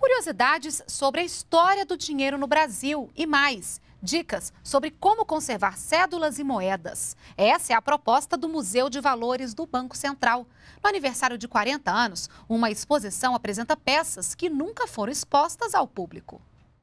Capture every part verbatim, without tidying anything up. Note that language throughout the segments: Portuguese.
curiosidades sobre a história do dinheiro no Brasil e mais, dicas sobre como conservar cédulas e moedas. Essa é a proposta do Museu de Valores do Banco Central. No aniversário de quarenta anos, uma exposição apresenta peças que nunca foram expostas ao público.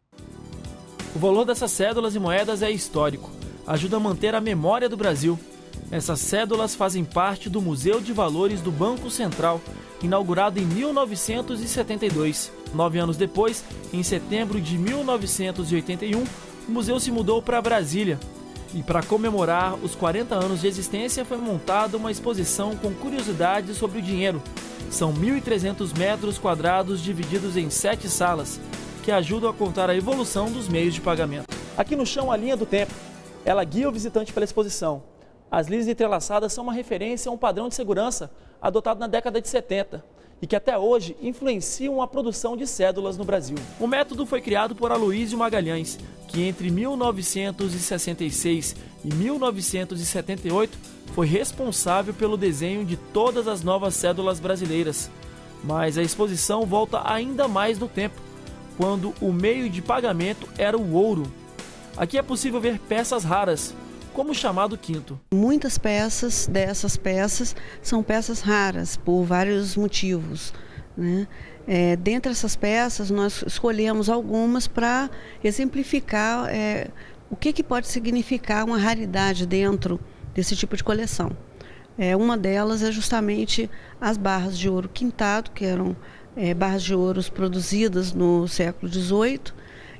O valor dessas cédulas e moedas é histórico. Ajuda a manter a memória do Brasil. Essas cédulas fazem parte do Museu de Valores do Banco Central, inaugurado em mil novecentos e setenta e dois. Nove anos depois, em setembro de mil novecentos e oitenta e um, o museu se mudou para Brasília. E para comemorar os quarenta anos de existência, foi montada uma exposição com curiosidades sobre o dinheiro. São mil e trezentos metros quadrados divididos em sete salas, que ajudam a contar a evolução dos meios de pagamento. Aqui no chão, a linha do tempo. Ela guia o visitante pela exposição. As linhas entrelaçadas são uma referência a um padrão de segurança adotado na década de setenta e que até hoje influenciam a produção de cédulas no Brasil. O método foi criado por Aloísio Magalhães, que entre mil novecentos e sessenta e seis e mil novecentos e setenta e oito foi responsável pelo desenho de todas as novas cédulas brasileiras. Mas a exposição volta ainda mais no tempo, quando o meio de pagamento era o ouro. Aqui é possível ver peças raras, como o chamado quinto. Muitas peças dessas peças são peças raras, por vários motivos, né? É, dentre essas peças, nós escolhemos algumas para exemplificar é, o que, que pode significar uma raridade dentro desse tipo de coleção. É, uma delas é justamente as barras de ouro quintado, que eram é, barras de ouro produzidas no século dezoito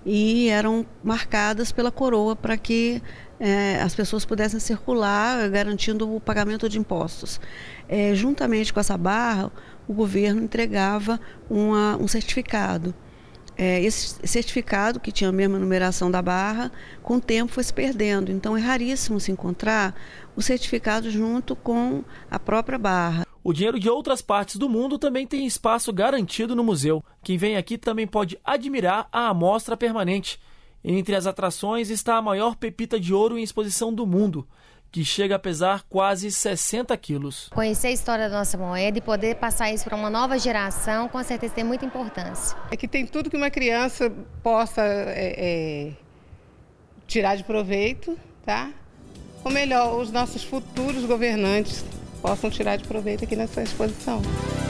e eram marcadas pela coroa para que É, as pessoas pudessem circular, garantindo o pagamento de impostos. É, juntamente com essa barra, o governo entregava uma, um certificado. É, esse certificado, que tinha a mesma numeração da barra, com o tempo foi se perdendo. Então é raríssimo se encontrar o certificado junto com a própria barra. O dinheiro de outras partes do mundo também tem espaço garantido no museu. Quem vem aqui também pode admirar a amostra permanente. Entre as atrações está a maior pepita de ouro em exposição do mundo, que chega a pesar quase sessenta quilos. Conhecer a história da nossa moeda e poder passar isso para uma nova geração, com certeza tem muita importância. É que tem tudo que uma criança possa é, é, tirar de proveito, tá? Ou melhor, os nossos futuros governantes possam tirar de proveito aqui nessa exposição.